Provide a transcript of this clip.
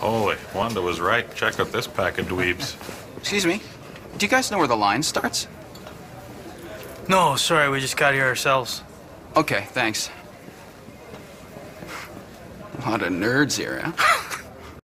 Holy, Wanda was right. Check out this pack of dweebs. Excuse me. Do you guys know where the line starts? No, sorry, we just got here ourselves. Okay, thanks. A lot of nerds here, huh?